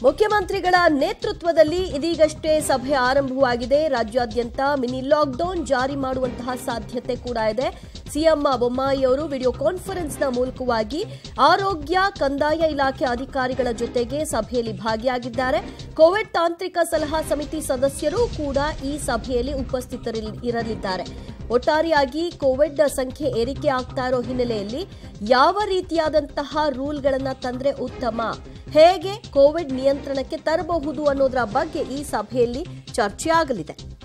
ಮುಖ್ಯಮಂತ್ರಿಗಳ ನೇತೃತ್ವದಲ್ಲಿ ಇದೀಗಷ್ಟೇ ಸಭೆ ಆರಂಭವಾಗಿದೆ. ರಾಜ್ಯಾದ್ಯಂತ ಮಿನಿ ಲಾಕ್ಡೌನ್ ಜಾರಿ ಮಾಡುವಂತಹ ಸಾಧ್ಯತೆ ಕೂಡ ಇದೆ. ಸಿಎಂ ಬೊಮ್ಮಾಯಿ ಅವರು ವಿಡಿಯೋ ಕಾನ್ಫರೆನ್ಸ್ನ ಮೂಲಕವಾಗಿ ಆರೋಗ್ಯ ಕಂದಾಯ ಇಲಾಖೆ ಅಧಿಕಾರಿಗಳ ಜೊತೆಗೆ ಸಭೆಯಲ್ಲಿ ಭಾಗಿಯಾಗಿದ್ದಾರೆ. ಕೋವಿಡ್ ತಾಂತ್ರಿಕ ಸಲಹಾ ಸಮಿತಿ ಸದಸ್ಯರು ಕೂಡ ಈ ಸಭೆಯಲ್ಲಿ ಉಪಸ್ಥಿತರಿರಲಿದ್ದಾರೆ. ಒಟ್ಟಾರೆಯಾಗಿ ಕೋವಿಡ್ ಸಂಖ್ಯೆ ಏರಿಕೆ ಆಗ್ತಾ ಇರೋ ಹಿನ್ನೆಲೆಯಲ್ಲಿ ಯಾವ ರೀತಿಯಾದಂತಹ ರೂಲ್ಗಳನ್ನು ತಂದ್ರೆ ಉತ್ತಮ, ಹೇಗೆ ಕೋವಿಡ್ ನಿಯಂತ್ರಣಕ್ಕೆ ತರಬಹುದು ಅನ್ನೋದರ ಬಗ್ಗೆ ಈ ಸಭೆಯಲ್ಲಿ ಚರ್ಚೆ ಆಗಲಿದೆ.